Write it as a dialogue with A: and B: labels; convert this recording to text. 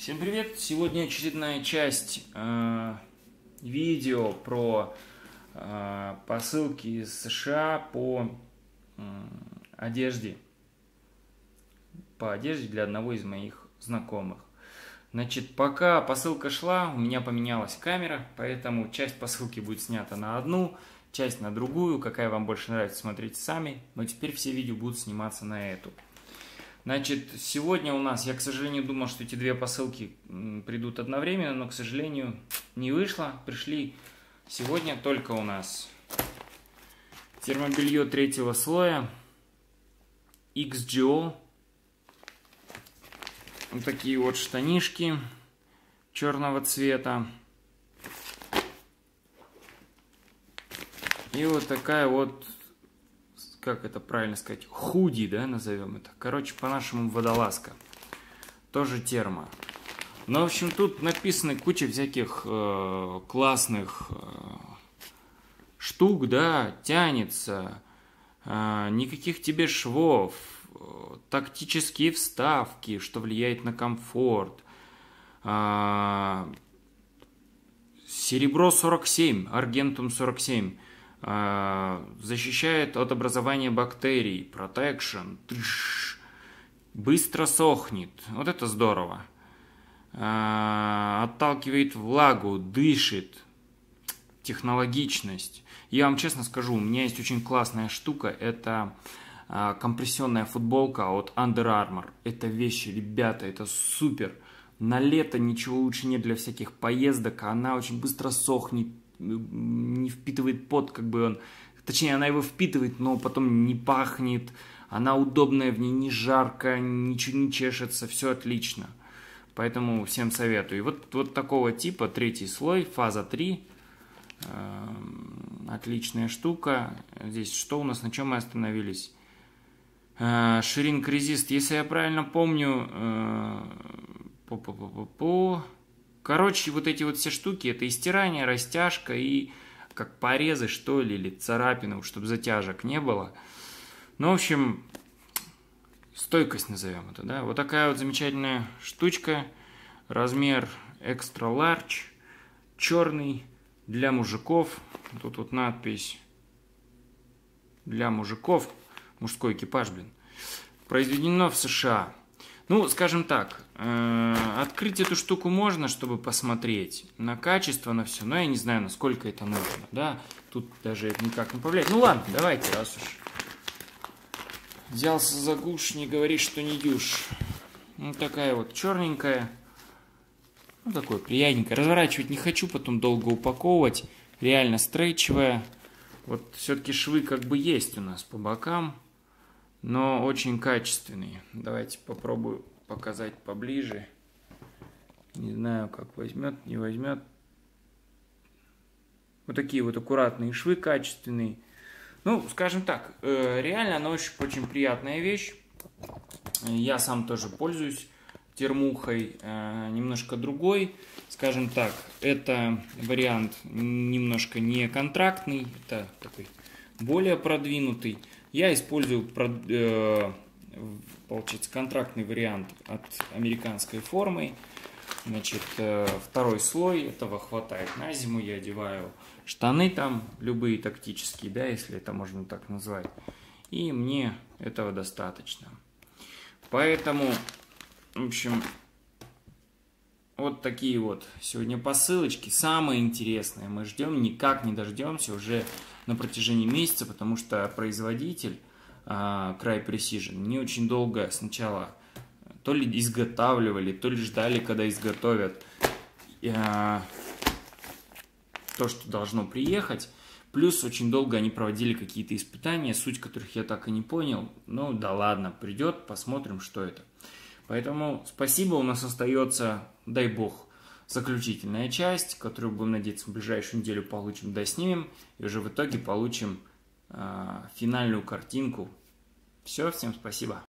A: Всем привет! Сегодня очередная часть видео про посылки из США по одежде. По одежде для одного из моих знакомых. Значит, пока посылка шла, у меня поменялась камера, поэтому часть посылки будет снята на одну, часть на другую. Какая вам больше нравится, смотрите сами. Но теперь все видео будут сниматься на эту. Значит, сегодня у нас, я, к сожалению, думал, что эти две посылки придут одновременно, но, к сожалению, не вышло. Пришли сегодня только у нас термобелье третьего слоя XGO. Вот такие вот штанишки черного цвета. И вот такая вот, как это правильно сказать, худи, да, назовем это. Короче, по-нашему водолазка. Тоже термо. Ну, в общем, тут написано куча всяких классных штук, да, тянется. Никаких тебе швов. Тактические вставки, что влияет на комфорт. Серебро 47, аргентум 47. Защищает от образования бактерий. Protection. Быстро сохнет. Вот это здорово. Отталкивает влагу. Дышит. Технологичность. Я вам честно скажу, у меня есть очень классная штука. Это компрессионная футболка от Under Armour. Это вещи, ребята, это супер. На лето ничего лучше нет для всяких поездок. Она очень быстро сохнет. Не впитывает пот, как бы он... Точнее, она его впитывает, но потом не пахнет. Она удобная, в ней не жарко, ничего не чешется, все отлично. Поэтому всем советую. И вот такого типа, третий слой, фаза 3. Отличная штука. Здесь что у нас, на чем мы остановились? Shrink Resist, если я правильно помню... Короче, вот эти вот все штуки, это и стирание, растяжка, и как порезы, что ли, или царапины, чтобы затяжек не было. Ну, в общем, стойкость назовем это, да. Вот такая вот замечательная штучка, размер extra large, черный, для мужиков. Тут вот надпись для мужиков, мужской экипаж, блин. Произведено в США. Ну, скажем так, открыть эту штуку можно, чтобы посмотреть на качество, на все, но я не знаю, насколько это нужно, да, тут даже это никак не повлияет. Ну ладно, давайте, раз уж взялся за гуш, не говори, что не дюшь. Ну, такая вот черненькая, ну, такое приятненькое. Разворачивать не хочу, потом долго упаковывать, реально стрейчевая. Вот все-таки швы как бы есть у нас по бокам. Но очень качественные. Давайте попробую показать поближе. Не знаю, как возьмет, не возьмет. Вот такие вот аккуратные швы, качественные. Ну, скажем так, реально она очень приятная вещь. Я сам тоже пользуюсь термухой, немножко другой. Скажем так, это вариант немножко не контрактный, это такой более продвинутый. Я использую, получается, контрактный вариант от американской формы. Значит, второй слой, этого хватает на зиму. Я одеваю штаны там, любые тактические, да, если это можно так назвать. И мне этого достаточно. Поэтому, в общем, вот такие вот сегодня посылочки. Самое интересное мы ждем, никак не дождемся уже на протяжении месяца, потому что производитель Crye Precision не очень долго сначала то ли изготавливали, то ли ждали, когда изготовят то, что должно приехать. Плюс очень долго они проводили какие-то испытания, суть которых я так и не понял. Ну да ладно, придет, посмотрим, что это. Поэтому спасибо, у нас остается, дай бог, заключительная часть, которую, будем надеяться, в ближайшую неделю получим, доснимем, и уже в итоге получим финальную картинку. Все, всем спасибо.